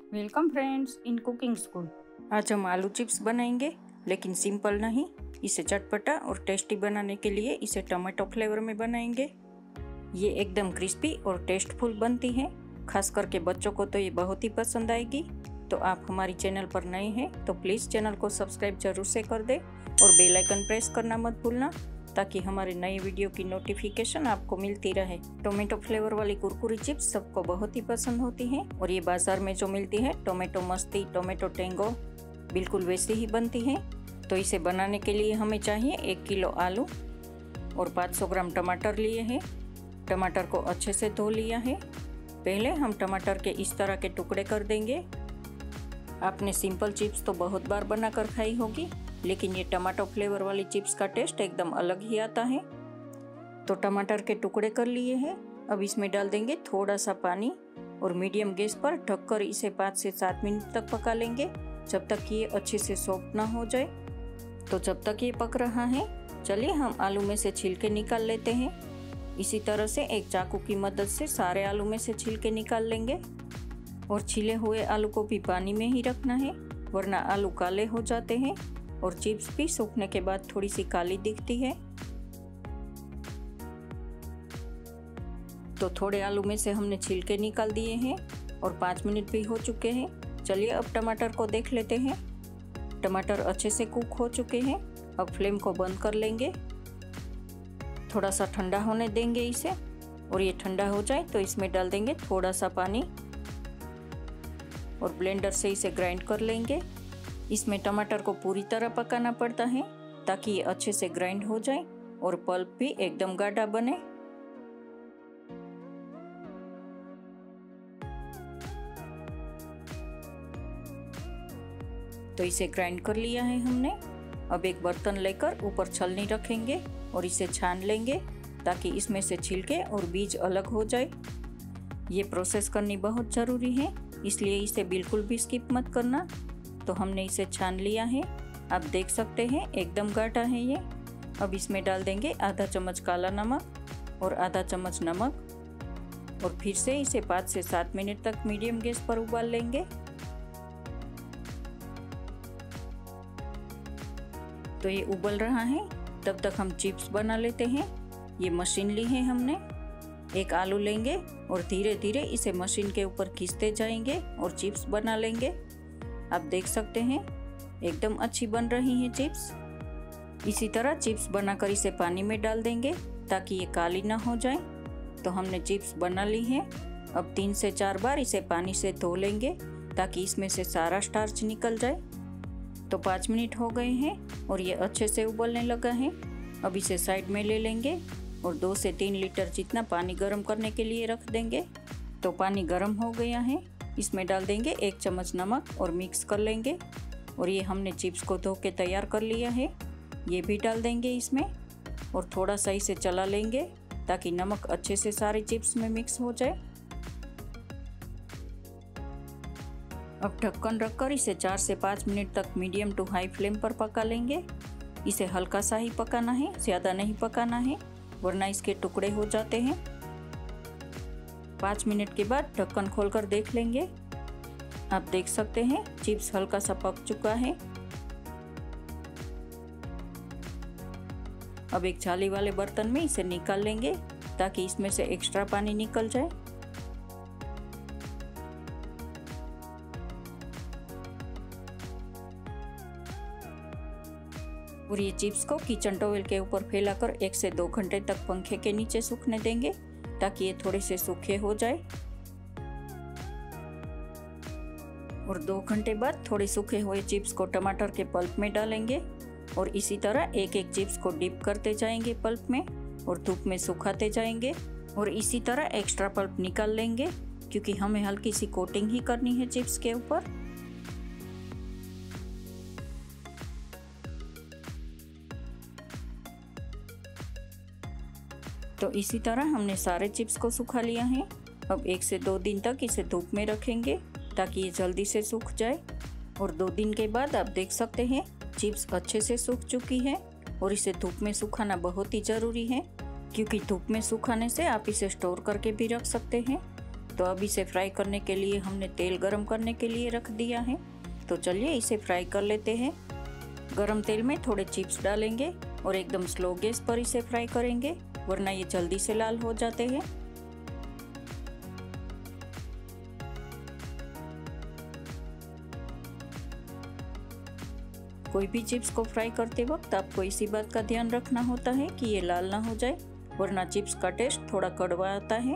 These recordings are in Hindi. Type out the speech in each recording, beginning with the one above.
Welcome friends in cooking school. आज हम आलू चिप्स बनाएंगे, लेकिन सिंपल नहीं, इसे चटपटा और टेस्टी बनाने के लिए इसे टमाटो फ्लेवर में बनाएंगे। ये एकदम क्रिस्पी और टेस्टफुल बनती है। खास करके बच्चों को तो ये बहुत ही पसंद आएगी। तो आप हमारी चैनल पर नए हैं तो प्लीज़ चैनल को सब्सक्राइब जरूर से कर दें और बेल आइकन प्रेस करना मत भूलना, ताकि हमारे नए वीडियो की नोटिफिकेशन आपको मिलती रहे। टोमेटो फ्लेवर वाली कुरकुरी चिप्स सबको बहुत ही पसंद होती हैं और ये बाजार में जो मिलती है टोमेटो मस्ती, टोमेटो टेंगो, बिल्कुल वैसे ही बनती है। तो इसे बनाने के लिए हमें चाहिए 1 किलो आलू और 500 ग्राम टमाटर लिए हैं। टमाटर को अच्छे से धो लिया है। पहले हम टमाटर के इस तरह के टुकड़े कर देंगे। आपने सिंपल चिप्स तो बहुत बार बनाकर खाई होगी, लेकिन ये टमाटो फ्लेवर वाली चिप्स का टेस्ट एकदम अलग ही आता है। तो टमाटर के टुकड़े कर लिए हैं। अब इसमें डाल देंगे थोड़ा सा पानी और मीडियम गैस पर ढककर इसे 5 से 7 मिनट तक पका लेंगे, जब तक कि ये अच्छे से सॉफ्ट ना हो जाए। तो जब तक ये पक रहा है, चलिए हम आलू में से छिलके निकाल लेते हैं। इसी तरह से एक चाकू की मदद से सारे आलू में से छिलके निकाल लेंगे और छिले हुए आलू को भी पानी में ही रखना है, वरना आलू काले हो जाते हैं और चिप्स भी सूखने के बाद थोड़ी सी काली दिखती है। तो थोड़े आलू में से हमने छिलके निकाल दिए हैं और 5 मिनट भी हो चुके हैं। चलिए अब टमाटर को देख लेते हैं। टमाटर अच्छे से कुक हो चुके हैं। अब फ्लेम को बंद कर लेंगे, थोड़ा सा ठंडा होने देंगे इसे, और ये ठंडा हो जाए तो इसमें डाल देंगे थोड़ा सा पानी और ब्लेंडर से इसे ग्राइंड कर लेंगे। इसमें टमाटर को पूरी तरह पकाना पड़ता है ताकि ये अच्छे से ग्राइंड हो जाए और पल्प भी एकदम गाढ़ा बने। तो इसे ग्राइंड कर लिया है हमने। अब एक बर्तन लेकर ऊपर छलनी रखेंगे और इसे छान लेंगे ताकि इसमें से छिलके और बीज अलग हो जाए। ये प्रोसेस करनी बहुत ज़रूरी है, इसलिए इसे बिल्कुल भी स्किप मत करना। तो हमने इसे छान लिया है। आप देख सकते हैं एकदम गाढ़ा है ये। अब इसमें डाल देंगे आधा चम्मच काला नमक और आधा चम्मच नमक और फिर से इसे 5 से 7 मिनट तक मीडियम गैस पर उबाल लेंगे। तो ये उबल रहा है, तब तक हम चिप्स बना लेते हैं। ये मशीन ली है हमने। एक आलू लेंगे और धीरे धीरे इसे मशीन के ऊपर खींचते जाएंगे और चिप्स बना लेंगे। आप देख सकते हैं एकदम अच्छी बन रही हैं चिप्स। इसी तरह चिप्स बनाकर इसे पानी में डाल देंगे ताकि ये काली ना हो जाए। तो हमने चिप्स बना ली हैं। अब 3 से 4 बार इसे पानी से धो लेंगे ताकि इसमें से सारा स्टार्च निकल जाए। तो 5 मिनट हो गए हैं और ये अच्छे से उबलने लगा है। अब इसे साइड में ले लेंगे और 2 से 3 लीटर जितना पानी गर्म करने के लिए रख देंगे। तो पानी गर्म हो गया है। इसमें डाल देंगे 1 चम्मच नमक और मिक्स कर लेंगे। और ये हमने चिप्स को धो के तैयार कर लिया है, ये भी डाल देंगे इसमें और थोड़ा सा इसे चला लेंगे ताकि नमक अच्छे से सारे चिप्स में मिक्स हो जाए। अब ढक्कन रखकर इसे 4 से 5 मिनट तक मीडियम टू हाई फ्लेम पर पका लेंगे। इसे हल्का सा ही पकाना है, ज़्यादा नहीं पकाना है, वरना इसके टुकड़े हो जाते हैं। 5 मिनट के बाद ढक्कन खोलकर देख लेंगे। आप देख सकते हैं चिप्स हल्का सा पक चुका है। अब एक जाली वाले बर्तन में इसे निकाल लेंगे ताकि इसमें से एक्स्ट्रा पानी निकल जाए। और ये चिप्स को किचन टॉवेल के ऊपर फैलाकर 1 से 2 घंटे तक पंखे के नीचे सूखने देंगे ताकि ये थोड़े से सूखे हो जाए। और 2 घंटे बाद थोड़े सूखे हुए चिप्स को टमाटर के पल्प में डालेंगे और इसी तरह एक एक चिप्स को डिप करते जाएंगे पल्प में और धूप में सुखाते जाएंगे। और इसी तरह एक्स्ट्रा पल्प निकाल लेंगे क्योंकि हमें हल्की सी कोटिंग ही करनी है चिप्स के ऊपर। तो इसी तरह हमने सारे चिप्स को सुखा लिया है। अब 1 से 2 दिन तक इसे धूप में रखेंगे ताकि ये जल्दी से सूख जाए। और 2 दिन के बाद आप देख सकते हैं चिप्स अच्छे से सूख चुकी है। और इसे धूप में सुखाना बहुत ही ज़रूरी है, क्योंकि धूप में सुखाने से आप इसे स्टोर करके भी रख सकते हैं। तो अब इसे फ्राई करने के लिए हमने तेल गरम करने के लिए रख दिया है। तो चलिए इसे फ्राई कर लेते हैं। गरम तेल में थोड़े चिप्स डालेंगे और एकदम स्लो गैस पर इसे फ्राई करेंगे, वरना ये जल्दी से लाल हो जाते हैं। कोई भी चिप्स को फ्राई करते वक्त आपको इसी बात का ध्यान रखना होता है कि ये लाल ना हो जाए, वरना चिप्स का टेस्ट थोड़ा कड़वा आता है।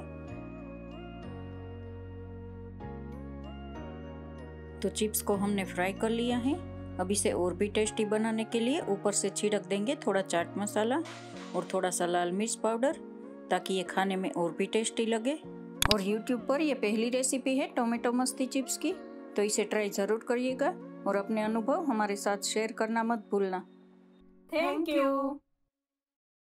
तो चिप्स को हमने फ्राई कर लिया है। अब इसे और भी टेस्टी बनाने के लिए ऊपर से छिड़क देंगे थोड़ा चाट मसाला और थोड़ा सा लाल मिर्च पाउडर, ताकि ये खाने में और भी टेस्टी लगे। और YouTube पर ये पहली रेसिपी है टोमेटो मस्ती चिप्स की, तो इसे ट्राई ज़रूर करिएगा और अपने अनुभव हमारे साथ शेयर करना मत भूलना। Thank you.